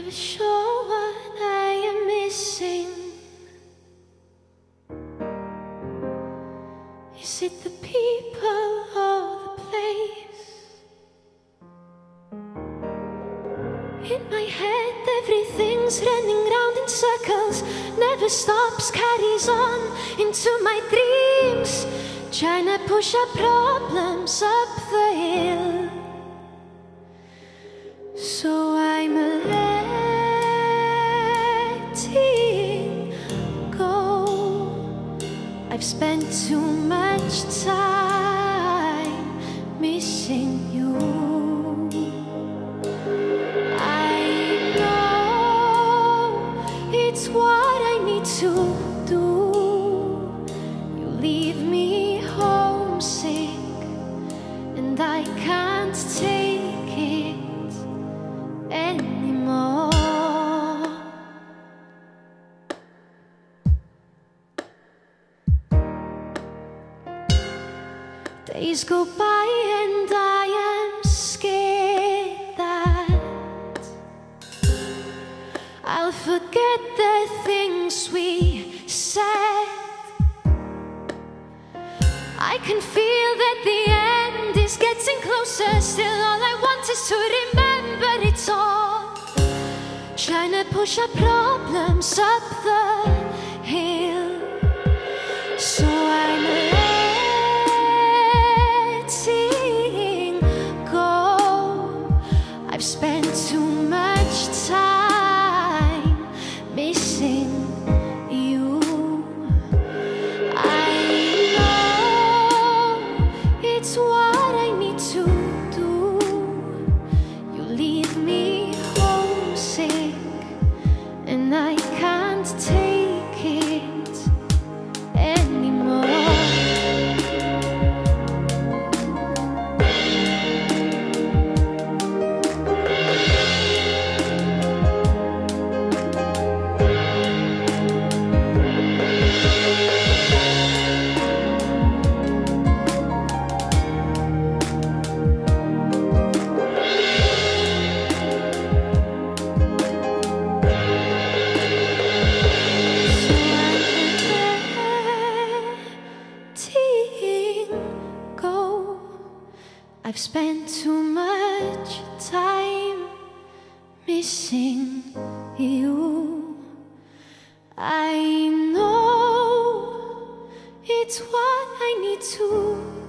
never sure what I am missing. Is it the people or the place? In my head everything's running round in circles, never stops, carries on into my dreams, trying to push our problems up the hill. So I'm letting go. I've spent too much time missing you. I know it's what I need to do. You leave me homesick, and I can't take it anymore. Days go by and I am scared that I'll forget the things we said. I can feel that the end is getting closer. Still all I want is to remember it all, trying to push our problems up the hill. So I'm letting go. I've spent too much time missing you. I know it's what I need to do. You leave me homesick, and I can't take it anymore. I've spent too much time missing you. I know it's what I need to